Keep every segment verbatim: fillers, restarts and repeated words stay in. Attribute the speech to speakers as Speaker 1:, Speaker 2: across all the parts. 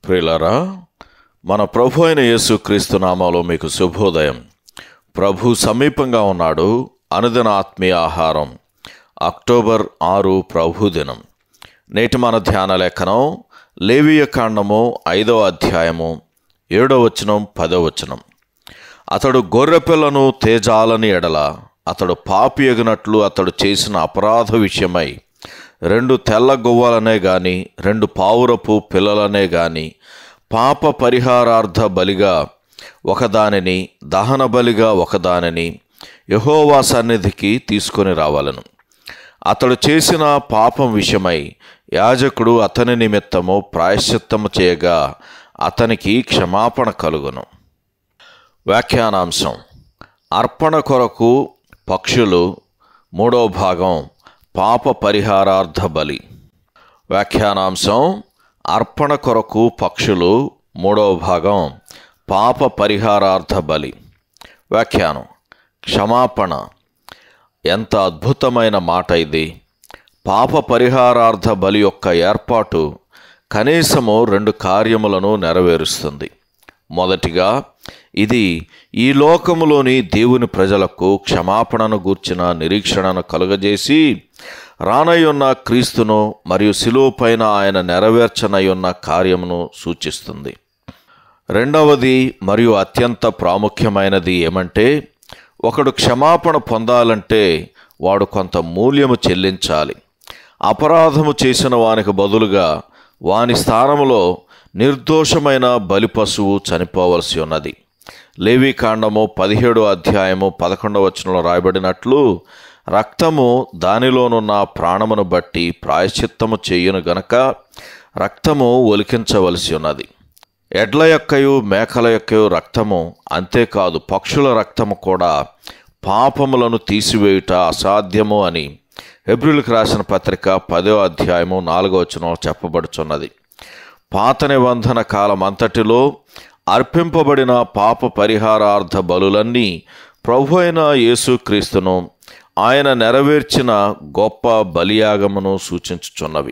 Speaker 1: ప్రియులారా, మన ప్రభు అయిన యేసుక్రీస్తు నామములో మీకు శుభోదయం. ప్రభు సమీపంగా ఉన్నాడు. అనుదిన ఆత్మీయ ఆహారం, అక్టోబర్ ఆరు ప్రభు దినం. నేటి మన ధ్యాన లేఖనం లేవీయ కాండము ఐదవ అధ్యాయము ఏడవ వచనం పదవ వచనం. అతడు గొర్రెపిల్లను తేజాలని ఎడల అతడు పాపి ఎగునట్లు అతడు చేసిన అపరాధ విషయమై రెండు తెల్ల గువ్వలనే గాని రెండు పావురపు పిల్లలనే గాని పాప పరిహారార్థ బలిగా ఒకదానిని దహన బలిగా ఒకదానిని యెహోవా సన్నిధికి తీసుకొని రావాలను. అతడు చేసిన పాపం విషయమై యాజకుడు అతని నిమిత్తము ప్రాయశ్చిత్తము చేయగా అతనికి క్షమాపణ కలుగును. వ్యాఖ్యానాంశం: అర్పణ కొరకు పక్షులు, మూడవ భాగం పాప పరిహారార్థ బలి. వ్యాఖ్యానాంశం: అర్పణ కొరకు పక్షులు, మూడవ భాగం పాప పరిహారార్థ బలి. వ్యాఖ్యానం: క్షమాపణ. ఎంత అద్భుతమైన మాట ఇది! పాప పరిహారార్థ బలి యొక్క ఏర్పాటు కనీసము రెండు కార్యములను నెరవేరుస్తుంది. మొదటిగా, ఇది ఈ లోకములోని దేవుని ప్రజలకు క్షమాపణను గూర్చిన నిరీక్షణను కలుగజేసి రానయ్యున్న క్రీస్తును మరియు శిలువపైన ఆయన నెరవేర్చనయ్యున్న కార్యమును సూచిస్తుంది. రెండవది మరియు అత్యంత ప్రాముఖ్యమైనది ఏమంటే, ఒకడు క్షమాపణ పొందాలంటే వాడు కొంత మూల్యము చెల్లించాలి. అపరాధము చేసిన వానికి బదులుగా వాని స్థానములో నిర్దోషమైన బలి పశువు చనిపోవలసి ఉన్నది. లేవీ కాండము పదిహేడో అధ్యాయము పదకొండవ వచనంలో రాయబడినట్లు, రక్తము దానిలోనున్న ప్రాణమును బట్టి ప్రాయశ్చిత్తము చేయును గనక రక్తము ఒలికించవలసి ఉన్నది. ఎడ్ల యొక్కయు మేకల యొక్కయు రక్తము, అంతేకాదు పక్షుల రక్తము కూడా పాపములను తీసివేయుట అసాధ్యము అని హెబ్రీయులకు రాసిన పత్రిక పదో అధ్యాయము నాలుగో వచనంలో చెప్పబడుచున్నది. పాత నిబంధన కాలం అంతటిలో అర్పింపబడిన పాప పరిహారార్థ బలులన్నీ ప్రభు అయిన యేసుక్రీస్తును ఆయన నెరవేర్చిన గొప్ప బలియాగమును సూచించుచున్నవి.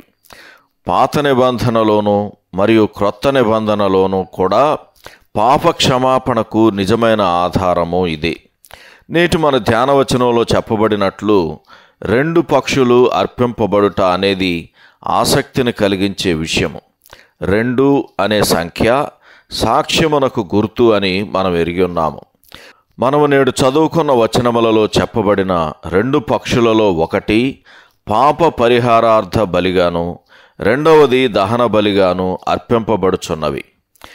Speaker 1: పాత నిబంధనలోను మరియు క్రొత్త నిబంధనలోను కూడా పాప క్షమాపణకు నిజమైన ఆధారము ఇదే. నేటి మన ధ్యానవచనంలో చెప్పబడినట్లు రెండు పక్షులు అర్పింపబడుట అనేది ఆసక్తిని కలిగించే విషయము. రెండు అనే సంఖ్య సాక్ష్యమునకు గుర్తు అని మనం ఎరిగి ఉన్నాము. మనము నేడు చదువుకున్న వచనములలో చెప్పబడిన రెండు పక్షులలో ఒకటి పాప పరిహారార్థ బలిగాను, రెండవది దహన బలిగాను అర్పింపబడుచున్నవి.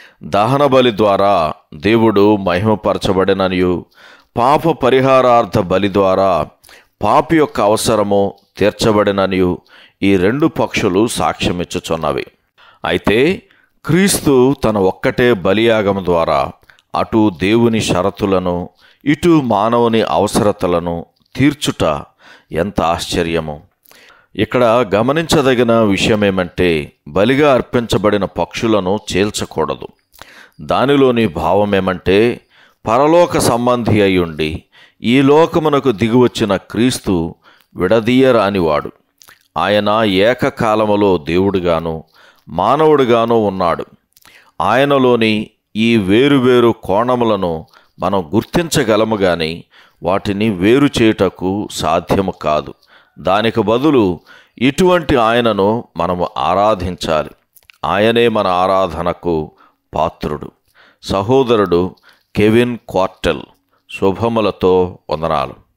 Speaker 1: దహన బలి ద్వారా దేవుడు మహిమపరచబడిననియు, పాప పరిహారార్థ బలి ద్వారా పాపి యొక్క అవసరము తీర్చబడిననియు ఈ రెండు పక్షులు సాక్ష్యమిచ్చుచున్నవి. అయితే క్రీస్తు తన ఒక్కటే బలియాగం ద్వారా అటు దేవుని షరతులను ఇటు మానవుని అవసరతలను తీర్చుట ఎంత ఆశ్చర్యము! ఇక్కడ గమనించదగిన విషయమేమంటే, బలిగా అర్పించబడిన పక్షులను చీల్చకూడదు. దానిలోని భావమేమంటే, పరలోక సంబంధి అయ్యుండి ఈ లోకమునకు దిగివచ్చిన క్రీస్తు విడదీయరానివాడు. ఆయన ఏకకాలములో దేవుడుగాను మానవుడిగాను ఉన్నాడు. ఆయనలోని ఈ వేరువేరు కోణములను మనం గుర్తించగలము గాని వాటిని వేరు చేయుటకు సాధ్యము కాదు. దానికి బదులు ఇటువంటి ఆయనను మనము ఆరాధించాలి. ఆయనే మన ఆరాధనకు పాత్రుడు. సహోదరుడు కెవిన్ క్వార్టెల్. శుభములతో వందనాలు.